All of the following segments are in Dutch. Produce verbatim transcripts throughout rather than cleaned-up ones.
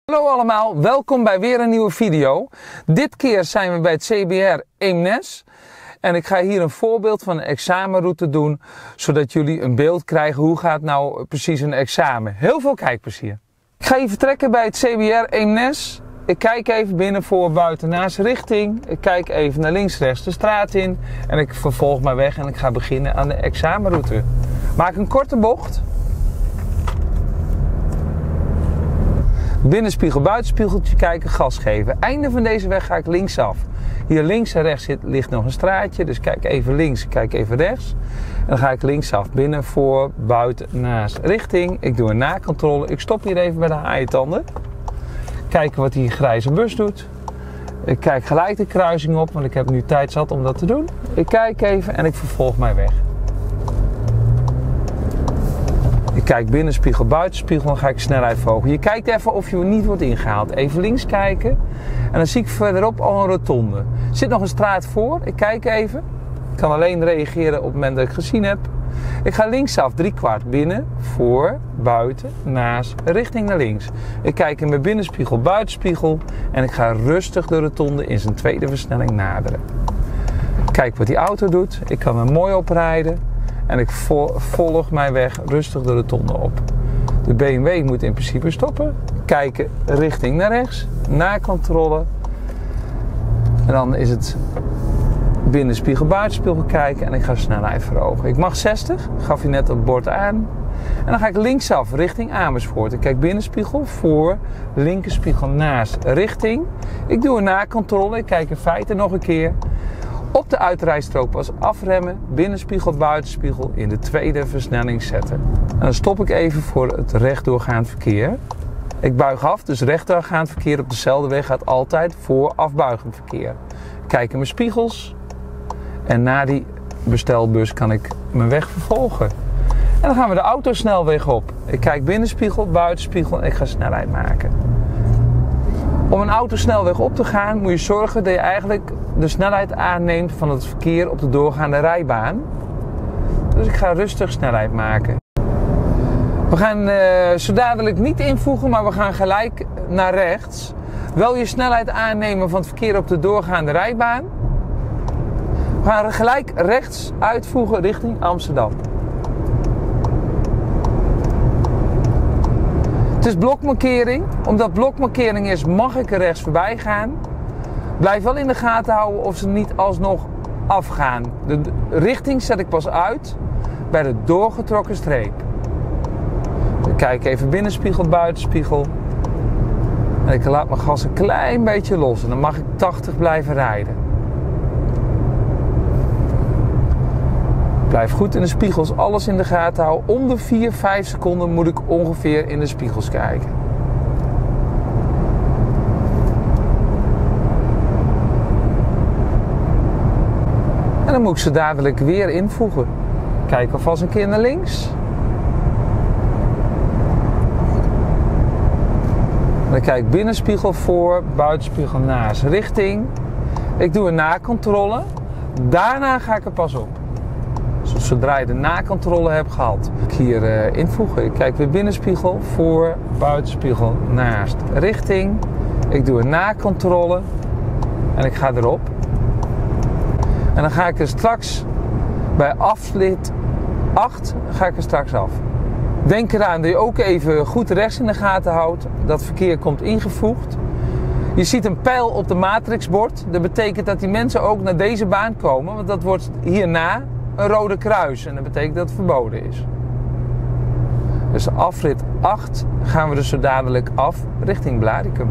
Hallo allemaal, welkom bij weer een nieuwe video. Dit keer zijn we bij het C B R Eemnes. En ik ga hier een voorbeeld van een examenroute doen, zodat jullie een beeld krijgen hoe gaat nou precies een examen. Heel veel kijkplezier. Ik ga hier vertrekken bij het C B R Eemnes. Ik kijk even binnen, voor, buiten, naast, richting. Ik kijk even naar links, rechts de straat in. En ik vervolg mijn weg en ik ga beginnen aan de examenroute. Maak een korte bocht. Binnenspiegel, buitenspiegeltje kijken, gas geven. Einde van deze weg ga ik linksaf. Hier links en rechts zit, ligt nog een straatje. Dus kijk even links, kijk even rechts. En dan ga ik linksaf. Binnen, voor, buiten, naast, richting. Ik doe een nakontrole. Ik stop hier even bij de haaientanden. Kijken wat die grijze bus doet. Ik kijk gelijk de kruising op, want ik heb nu tijd zat om dat te doen. Ik kijk even en ik vervolg mijn weg. Ik kijk binnenspiegel, buitenspiegel, dan ga ik snelheid verhogen. Je kijkt even of je niet wordt ingehaald. Even links kijken. En dan zie ik verderop al een rotonde. Er zit nog een straat voor. Ik kijk even. Ik kan alleen reageren op het moment dat ik gezien heb. Ik ga linksaf, drie kwart binnen, voor, buiten, naast, richting naar links. Ik kijk in mijn binnenspiegel, buitenspiegel. En ik ga rustig de rotonde in zijn tweede versnelling naderen. Kijk wat die auto doet. Ik kan er mooi oprijden. En ik volg mijn weg rustig de rotonde op. De B M W moet in principe stoppen. Kijken richting naar rechts. Nakontrole. En dan is het binnenspiegel, buitenspiegel kijken. En ik ga snelheid verhogen. Ik mag zestig. Gaf je net op het bord aan. En dan ga ik linksaf richting Amersfoort. Ik kijk binnenspiegel voor. Linkerspiegel naast richting. Ik doe een nakontrole. Ik kijk in feite nog een keer. Op de uitrijstrook pas afremmen, binnenspiegel, buitenspiegel in de tweede versnelling zetten. En dan stop ik even voor het rechtdoorgaand verkeer. Ik buig af, dus rechtdoorgaand verkeer op dezelfde weg gaat altijd voor afbuigend verkeer. Kijk in mijn spiegels en na die bestelbus kan ik mijn weg vervolgen. En dan gaan we de autosnelweg op. Ik kijk binnenspiegel, buitenspiegel en ik ga snelheid maken. Om een autosnelweg op te gaan moet je zorgen dat je eigenlijk de snelheid aanneemt van het verkeer op de doorgaande rijbaan. Dus ik ga rustig snelheid maken. We gaan uh, zo dadelijk niet invoegen, maar we gaan gelijk naar rechts. Wel je snelheid aannemen van het verkeer op de doorgaande rijbaan. We gaan gelijk rechts uitvoegen richting Amsterdam. Het is blokmarkering. Omdat blokmarkering is, mag ik er rechts voorbij gaan. Blijf wel in de gaten houden of ze niet alsnog afgaan. De richting zet ik pas uit bij de doorgetrokken streep. Ik kijk even binnenspiegel, buitenspiegel. En ik laat mijn gas een klein beetje los. En dan mag ik tachtig blijven rijden. Blijf goed in de spiegels, alles in de gaten houden. Om de vier, vijf seconden moet ik ongeveer in de spiegels kijken. En dan moet ik ze dadelijk weer invoegen. Kijk alvast een keer naar links. En dan kijk ik binnenspiegel voor, buitenspiegel naast, richting. Ik doe een nakontrole. Daarna ga ik er pas op. Zodra je de nakontrole hebt gehad, ik hier uh, invoegen. Ik kijk weer binnenspiegel, voor, buitenspiegel, naast, richting. Ik doe een nakontrole en ik ga erop. En dan ga ik er straks bij afrit acht ga ik er straks af. Denk eraan dat je ook even goed rechts in de gaten houdt. Dat verkeer komt ingevoegd. Je ziet een pijl op de matrixbord. Dat betekent dat die mensen ook naar deze baan komen. Want dat wordt hierna een rode kruis. En dat betekent dat het verboden is. Dus afrit acht gaan we dus zo dadelijk af richting Blaricum.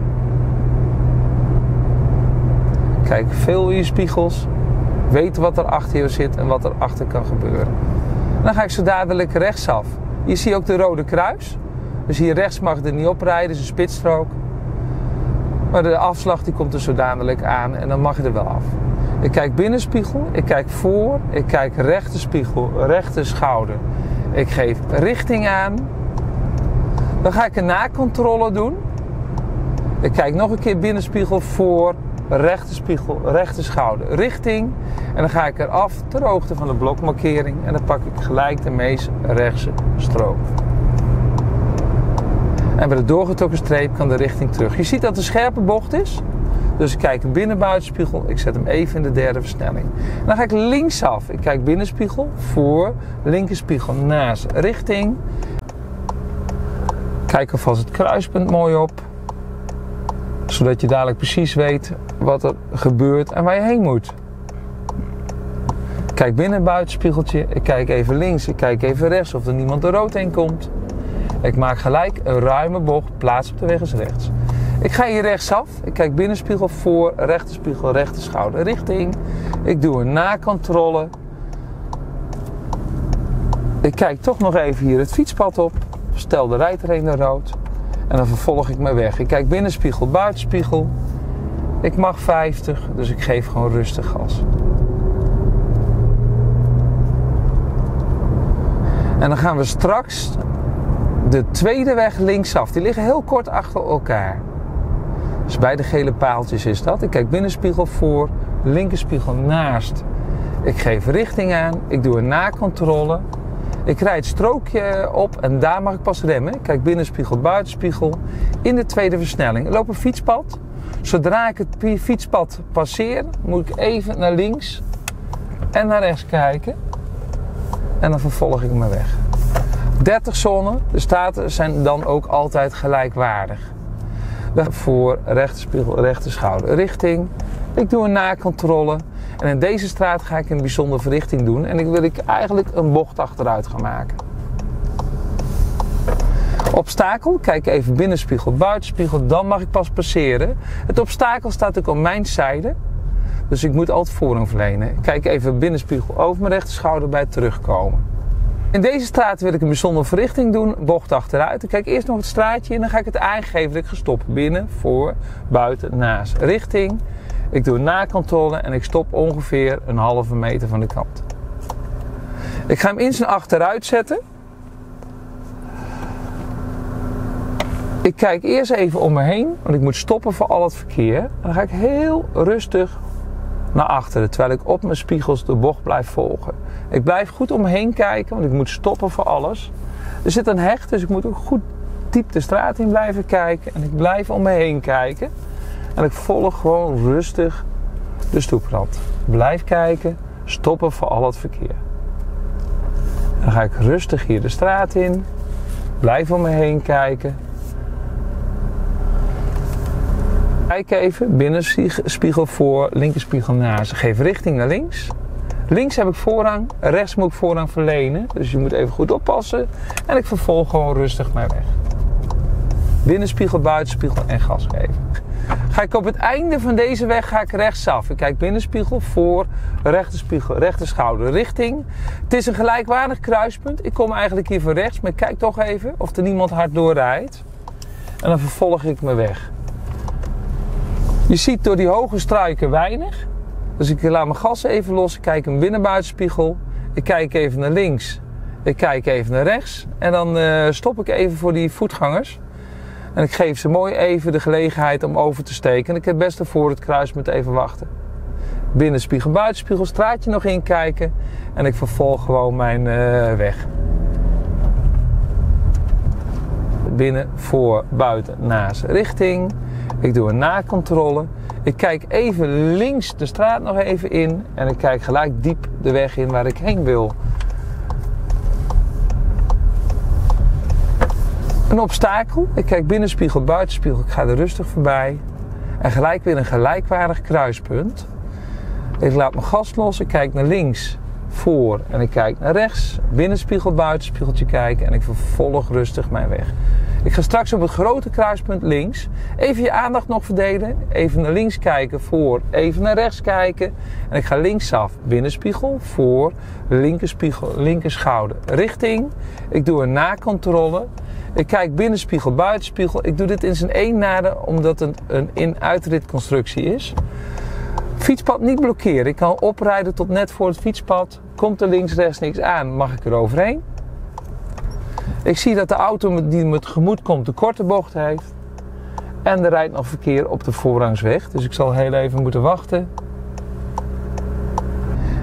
Kijk veel in je spiegels. Weet wat er achter je zit en wat er achter kan gebeuren. En dan ga ik zo dadelijk rechtsaf. Je ziet ook de rode kruis. Dus hier rechts mag er niet oprijden, is een spitsstrook. Maar de afslag die komt er zo dadelijk aan en dan mag je er wel af. Ik kijk binnenspiegel, ik kijk voor, ik kijk rechterspiegel, rechter schouder. Ik geef richting aan. Dan ga ik een nakontrole doen. Ik kijk nog een keer binnenspiegel voor, rechterspiegel, rechter schouder, richting. En dan ga ik eraf ter hoogte van de blokmarkering en dan pak ik gelijk de meest rechtse strook. En bij de doorgetrokken streep kan de richting terug. Je ziet dat het een scherpe bocht is. Dus ik kijk binnenbuitenspiegel. Ik zet hem even in de derde versnelling. En dan ga ik linksaf. Ik kijk binnenspiegel, voor, linkerspiegel, naast, richting. Kijk alvast het kruispunt mooi op. Zodat je dadelijk precies weet wat er gebeurt en waar je heen moet. Kijk binnen buitenspiegeltje. Ik kijk even links. Ik kijk even rechts of er niemand door rood heen komt. Ik maak gelijk een ruime bocht. Plaats op de weg is rechts. Ik ga hier rechtsaf. Ik kijk binnenspiegel voor, rechterspiegel, rechter schouder, richting. Ik doe een nakontrole. Ik kijk toch nog even hier het fietspad op. Stel de rijdt er een naar rood. En dan vervolg ik mijn weg. Ik kijk binnenspiegel, buitenspiegel. Ik mag vijftig, dus ik geef gewoon rustig gas. En dan gaan we straks de tweede weg linksaf. Die liggen heel kort achter elkaar. Dus bij de gele paaltjes is dat. Ik kijk binnenspiegel voor, linkerspiegel naast. Ik geef richting aan. Ik doe een nakontrole. Ik rijd het strookje op en daar mag ik pas remmen. Ik kijk binnenspiegel, buitenspiegel. In de tweede versnelling. Ik loop een fietspad. Zodra ik het fietspad passeer, moet ik even naar links en naar rechts kijken. En dan vervolg ik mijn weg. dertig zonnen, de staten zijn dan ook altijd gelijkwaardig. Voor rechterspiegel, rechterschouder, richting. Ik doe een nakontrole. En in deze straat ga ik een bijzondere verrichting doen. En ik wil ik eigenlijk een bocht achteruit gaan maken. Obstakel, kijk even binnenspiegel, buitenspiegel, dan mag ik pas passeren. Het obstakel staat ook op mijn zijde. Dus ik moet altijd voorrang verlenen. Ik kijk even binnenspiegel over mijn rechterschouder bij het terugkomen. In deze straat wil ik een bijzondere verrichting doen, bocht achteruit. Ik kijk eerst nog het straatje en dan ga ik het aangeven dat ik ga stoppen. Binnen, voor, buiten, naast, richting. Ik doe een nakontrole en ik stop ongeveer een halve meter van de kant. Ik ga hem in zijn achteruit zetten. Ik kijk eerst even om me heen, want ik moet stoppen voor al het verkeer. En dan ga ik heel rustig naar achteren, terwijl ik op mijn spiegels de bocht blijf volgen. Ik blijf goed om me heen kijken, want ik moet stoppen voor alles. Er zit een heg, dus ik moet ook goed diep de straat in blijven kijken. En ik blijf om me heen kijken. En ik volg gewoon rustig de stoeprand. Blijf kijken, stoppen voor al het verkeer. Dan ga ik rustig hier de straat in. Blijf om me heen kijken. Kijk even, binnenspiegel voor, linkerspiegel naast. Geef richting naar links. Links heb ik voorrang, rechts moet ik voorrang verlenen. Dus je moet even goed oppassen. En ik vervolg gewoon rustig mijn weg. Binnenspiegel, buitenspiegel en gas geven. Ga ik op het einde van deze weg ga ik rechtsaf. Ik kijk binnenspiegel voor, rechterspiegel, rechterschouder, richting. Het is een gelijkwaardig kruispunt. Ik kom eigenlijk hier van rechts, maar ik kijk toch even of er niemand hard doorrijdt. En dan vervolg ik mijn weg. Je ziet door die hoge struiken weinig. Dus ik laat mijn gas even los. Ik kijk een binnenbuitenspiegel. Ik kijk even naar links. Ik kijk even naar rechts. En dan uh, stop ik even voor die voetgangers. En ik geef ze mooi even de gelegenheid om over te steken. En ik heb best voor het kruispunt even wachten. Binnenspiegel, buitenspiegel, straatje nog in kijken. En ik vervolg gewoon mijn uh, weg. Binnen, voor, buiten, naast, richting. Ik doe een nakontrole. Ik kijk even links de straat nog even in. En ik kijk gelijk diep de weg in waar ik heen wil. Een obstakel. Ik kijk binnenspiegel, buitenspiegel. Ik ga er rustig voorbij. En gelijk weer een gelijkwaardig kruispunt. Ik laat mijn gas los. Ik kijk naar links, voor. En ik kijk naar rechts. Binnenspiegel, buitenspiegeltje kijken. En ik vervolg rustig mijn weg. Ik ga straks op het grote kruispunt links. Even je aandacht nog verdelen. Even naar links kijken, voor. Even naar rechts kijken. En ik ga linksaf. Binnenspiegel, voor. Linkerspiegel, linkerschouder, richting. Ik doe een nakontrole. Ik kijk binnenspiegel, buitenspiegel. Ik doe dit in zijn één nader, omdat het een in-uitritconstructie is. Fietspad niet blokkeren. Ik kan oprijden tot net voor het fietspad. Komt er links, rechts niks aan, mag ik er overheen. Ik zie dat de auto die me tegemoet komt de korte bocht heeft. En er rijdt nog verkeer op de voorrangsweg. Dus ik zal heel even moeten wachten.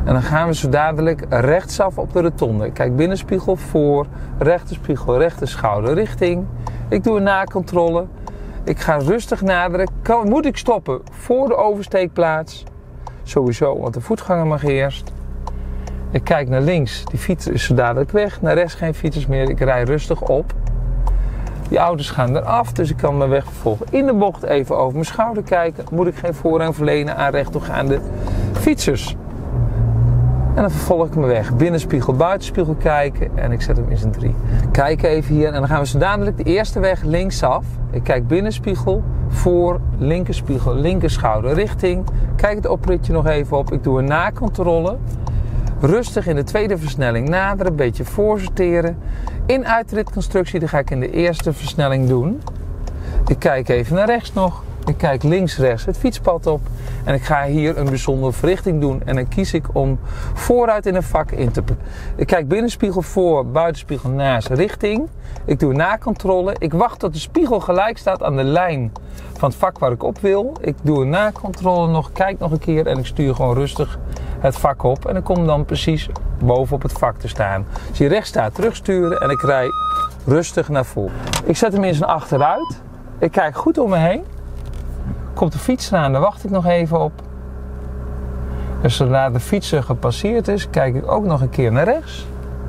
En dan gaan we zo dadelijk rechtsaf op de rotonde. Ik kijk binnenspiegel voor, rechterspiegel, rechterschouder richting. Ik doe een nakontrole. Ik ga rustig naderen. Kan, moet ik stoppen voor de oversteekplaats? Sowieso, want de voetganger mag eerst. Ik kijk naar links, die fiets is zo dadelijk weg. Naar rechts geen fietsers meer, ik rij rustig op. Die auto's gaan eraf, dus ik kan mijn weg vervolgen. In de bocht even over mijn schouder kijken. Moet ik geen voorrang verlenen aan rechtdoorgaande fietsers. En dan vervolg ik mijn weg. Binnenspiegel, buitenspiegel kijken. En ik zet hem in zijn drie. Kijk even hier. En dan gaan we zo dadelijk de eerste weg linksaf. Ik kijk binnenspiegel, voor, linkerspiegel, linkerschouder, richting. Kijk het opritje nog even op. Ik doe een nakontrole. Rustig in de tweede versnelling naderen. Een beetje voorsorteren. In uitritconstructie, dat ga ik in de eerste versnelling doen. Ik kijk even naar rechts nog. Ik kijk links, rechts het fietspad op. En ik ga hier een bijzondere verrichting doen. En dan kies ik om vooruit in een vak in te... Ik kijk binnenspiegel voor, buitenspiegel naast, richting. Ik doe nakontrole. Ik wacht tot de spiegel gelijk staat aan de lijn van het vak waar ik op wil. Ik doe een nakontrole nog, kijk nog een keer en ik stuur gewoon rustig het vak op. En ik kom dan precies boven op het vak te staan. Als je rechts staat, terugsturen en ik rij rustig naar voren. Ik zet hem in zijn achteruit. Ik kijk goed om me heen. Komt de fietser aan, daar wacht ik nog even op. Dus zodra de fietser gepasseerd is, kijk ik ook nog een keer naar rechts.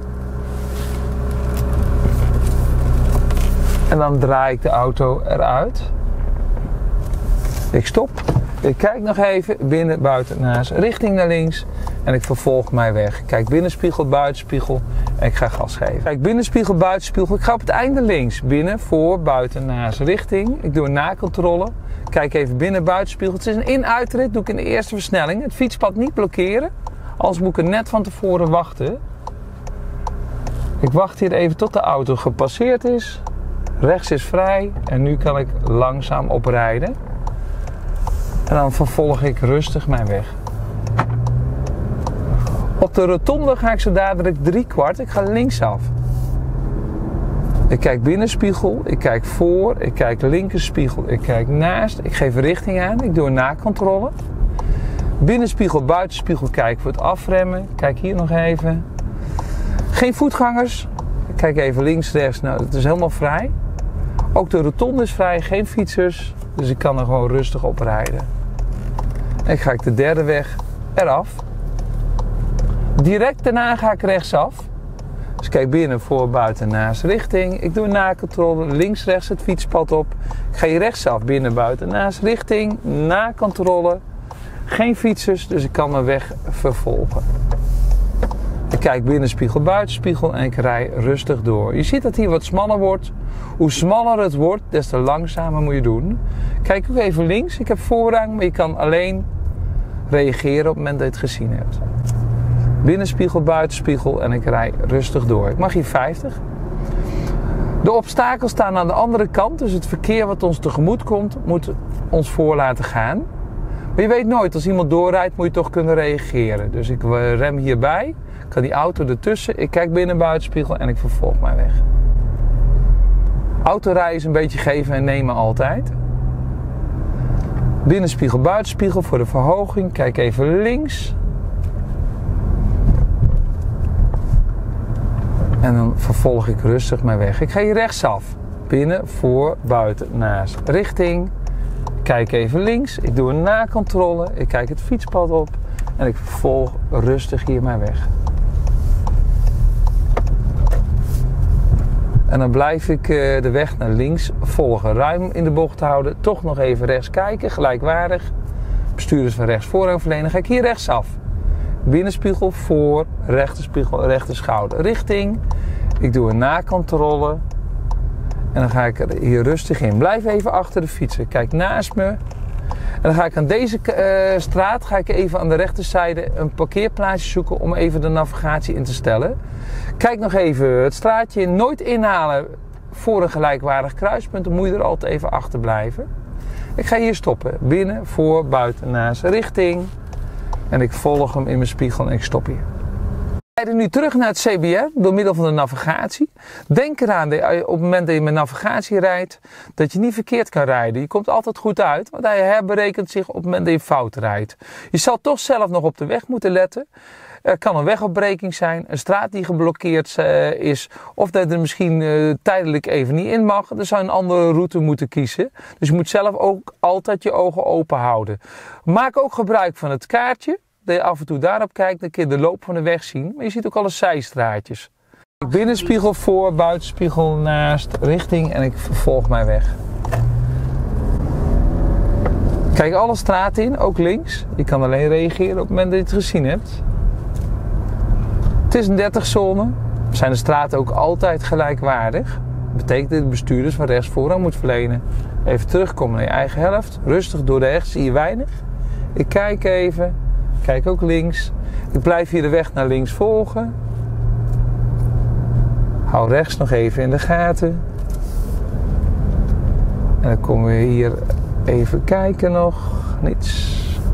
En dan draai ik de auto eruit. Ik stop. Ik kijk nog even binnen, buiten, naast, richting naar links. En ik vervolg mijn weg. Ik kijk binnenspiegel, buitenspiegel en ik ga gas geven. Kijk binnenspiegel, buitenspiegel. Ik ga op het einde links. Binnen, voor, buiten, naast, richting. Ik doe een nakontrole. Kijk even binnen, buitenspiegel. Het is een in-uitrit. Doe ik in de eerste versnelling. Het fietspad niet blokkeren. Anders moet ik er net van tevoren wachten. Ik wacht hier even tot de auto gepasseerd is. Rechts is vrij. En nu kan ik langzaam oprijden. En dan vervolg ik rustig mijn weg. Op de rotonde ga ik zo dadelijk drie kwart. Ik ga linksaf. Ik kijk binnenspiegel, ik kijk voor, ik kijk linkerspiegel, ik kijk naast. Ik geef richting aan, ik doe een nakontrole. Binnenspiegel, buitenspiegel, kijk voor het afremmen. Kijk hier nog even. Geen voetgangers. Ik kijk even links, rechts. Nou, het is helemaal vrij. Ook de rotonde is vrij, geen fietsers. Dus ik kan er gewoon rustig op rijden. En ga ik de derde weg eraf. Direct daarna ga ik rechtsaf. Dus kijk binnen, voor, buiten, naast, richting. Ik doe een nakontrole, links, rechts het fietspad op. Ik ga hier rechtsaf, binnen, buiten, naast, richting. Nakontrole. Geen fietsers, dus ik kan mijn weg vervolgen. Ik kijk binnenspiegel, buitenspiegel en ik rij rustig door. Je ziet dat hier wat smaller wordt. Hoe smaller het wordt, des te langzamer moet je doen. Kijk ook even links. Ik heb voorrang, maar je kan alleen reageren op het moment dat je het gezien hebt. Binnenspiegel, buitenspiegel en ik rij rustig door. Ik mag hier vijftig. De obstakels staan aan de andere kant, dus het verkeer wat ons tegemoet komt, moet ons voor laten gaan. Maar je weet nooit, als iemand doorrijdt, moet je toch kunnen reageren. Dus ik rem hierbij, ik kan die auto ertussen, ik kijk binnen, buitenspiegel en ik vervolg mijn weg. Autorijden is een beetje geven en nemen altijd. Binnenspiegel, buitenspiegel voor de verhoging. Kijk even links. En dan vervolg ik rustig mijn weg. Ik ga hier rechtsaf. Binnen, voor, buiten, naast, richting. Kijk even links. Ik doe een nakontrole. Ik kijk het fietspad op. En ik vervolg rustig hier mijn weg. En dan blijf ik de weg naar links volgen. Ruim in de bocht houden. Toch nog even rechts kijken. Gelijkwaardig. Bestuurders van rechts voorrang verlenen. Ga ik hier rechtsaf. Binnenspiegel voor. Rechterspiegel, rechterschouder. Richting. Ik doe een nakontrole. En dan ga ik er hier rustig in. Blijf even achter de fietser. Kijk naast me. En dan ga ik aan deze uh, straat, ga ik even aan de rechterzijde een parkeerplaatsje zoeken om even de navigatie in te stellen. Kijk nog even het straatje in. Nooit inhalen voor een gelijkwaardig kruispunt. Dan moet je er altijd even achter blijven. Ik ga hier stoppen. Binnen, voor, buiten, naast, richting. En ik volg hem in mijn spiegel en ik stop hier. rijden nu terug naar het C B R door middel van de navigatie. Denk eraan dat je, op het moment dat je met navigatie rijdt, dat je niet verkeerd kan rijden. Je komt altijd goed uit, want hij herberekent zich op het moment dat je fout rijdt. Je zal toch zelf nog op de weg moeten letten. Er kan een wegopbreking zijn, een straat die geblokkeerd uh, is, of dat er misschien uh, tijdelijk even niet in mag. Dan zou je een andere route moeten kiezen. Dus je moet zelf ook altijd je ogen open houden. Maak ook gebruik van het kaartje. Dat je af en toe daarop kijkt, dan kun je de loop van de weg zien. Maar je ziet ook alle zijstraatjes. Binnenspiegel voor, buitenspiegel naast, richting en ik vervolg mijn weg. Kijk alle straten in, ook links. Je kan alleen reageren op het moment dat je het gezien hebt. Het is een dertig zone. Zijn de straten ook altijd gelijkwaardig. Dat betekent dat de bestuurders van rechts voorrang moet verlenen. Even terugkomen naar je eigen helft. Rustig door de heg, zie je weinig. Ik kijk even. Kijk ook links. Ik blijf hier de weg naar links volgen. Hou rechts nog even in de gaten. En dan komen we hier even kijken nog. Niets.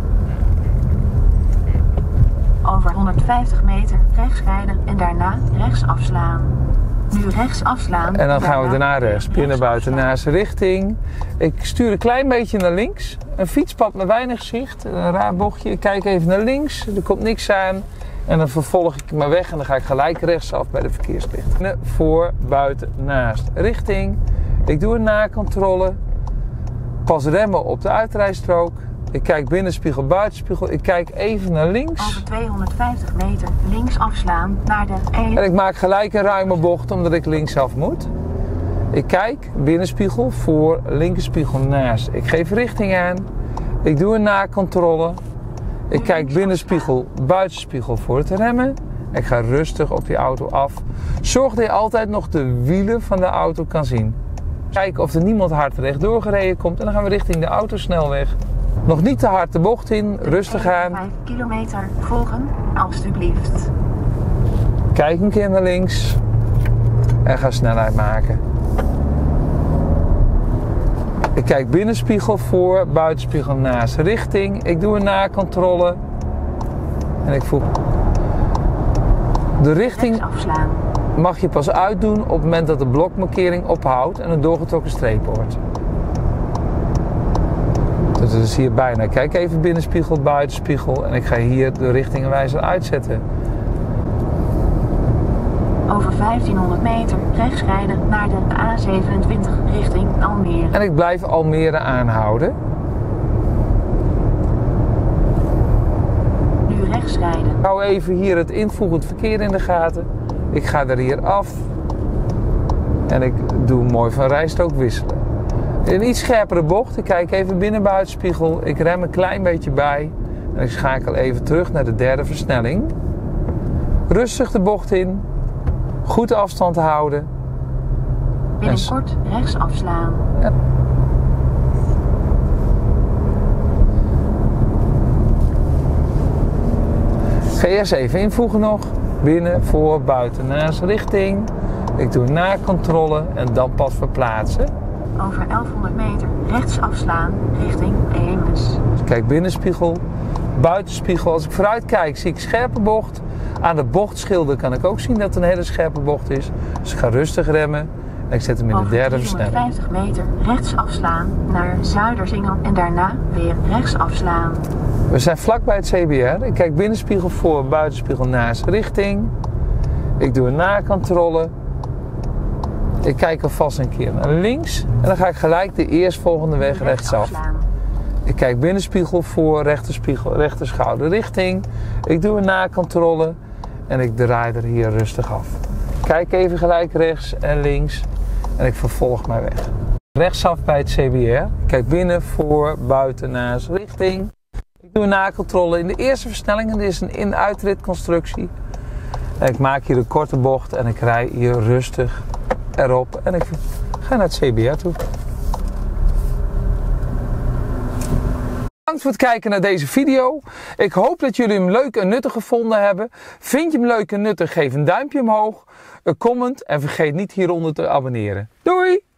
Over honderdvijftig meter rechts rijden en daarna rechts afslaan. Nu rechts afslaan. En dan gaan we daarna rechts. Binnen, buiten, naast richting. Ik stuur een klein beetje naar links. Een fietspad met weinig zicht. Een raar bochtje. Ik kijk even naar links. Er komt niks aan. En dan vervolg ik mijn weg en dan ga ik gelijk rechtsaf bij de verkeerslichten. Voor, buiten, naast, richting. Ik doe een nakontrole. Pas remmen op de uitrijstrook. Ik kijk binnenspiegel, buitenspiegel. Ik kijk even naar links. Over tweehonderdvijftig meter links afslaan naar de één. En ik maak gelijk een ruime bocht omdat ik linksaf moet. Ik kijk binnenspiegel voor, linkerspiegel naast. Ik geef richting aan. Ik doe een nakontrole. Ik kijk binnenspiegel, buitenspiegel voor het remmen. Ik ga rustig op die auto af. Zorg dat je altijd nog de wielen van de auto kan zien. Kijken of er niemand hard rechtdoor gereden komt. En dan gaan we richting de autosnelweg. Nog niet te hard de bocht in, rustig aan. vijf kilometer volgen, alstublieft. Kijk een keer naar links. En ga snelheid maken. Ik kijk binnenspiegel voor, buitenspiegel naast, richting. Ik doe een nakontrole. En ik voel... De richting mag je pas uitdoen op het moment dat de blokmarkering ophoudt en een doorgetrokken streep wordt. Dat is hier bijna. Kijk even binnenspiegel, buitenspiegel en ik ga hier de richtingenwijzer uitzetten. Over vijftienhonderd meter rechts rijden naar de A zevenentwintig richting Almere. En ik blijf Almere aanhouden. Nu rechts rijden. Ik hou even hier het invoegend verkeer in de gaten. Ik ga er hier af. En ik doe mooi van rijstrook wisselen. Een iets scherpere bocht. Ik kijk even binnen buitenspiegel. Ik rem een klein beetje bij. En ik schakel even terug naar de derde versnelling. Rustig de bocht in. Goed afstand houden. Binnenkort rechts afslaan. Ja. Ik ga eerst even invoegen nog. Binnen, voor, buiten, naast, richting. Ik doe nakontrole en dan pas verplaatsen. Over elfhonderd meter rechts afslaan richting Eemes. Kijk binnenspiegel, buitenspiegel. Als ik vooruit kijk zie ik scherpe bocht. Aan de bochtschilder kan ik ook zien dat het een hele scherpe bocht is. Dus ik ga rustig remmen en ik zet hem in de derde versnelling. Over driehonderdvijftig meter rechts afslaan naar Zuiderzingen en daarna weer rechts afslaan. We zijn vlak bij het C B R. Ik kijk binnenspiegel voor, buitenspiegel naast, richting. Ik doe een nakontrole. Ik kijk alvast een keer naar links. En dan ga ik gelijk de eerstvolgende weg rechtsaf. Ik kijk binnenspiegel voor, rechterspiegel, rechterschouder richting. Ik doe een nakontrole. En ik draai er hier rustig af. Kijk even gelijk rechts en links. En ik vervolg mijn weg. Rechtsaf bij het C B R. Ik kijk binnen, voor, buiten, naast, richting. Ik doe een nakontrole in de eerste versnelling. En dit is een in-uitritconstructie. En ik maak hier een korte bocht en ik rij hier rustig erop. En ik ga naar het C B R toe. Bedankt voor het kijken naar deze video. Ik hoop dat jullie hem leuk en nuttig gevonden hebben. Vind je hem leuk en nuttig, geef een duimpje omhoog, een comment en vergeet niet hieronder te abonneren. Doei!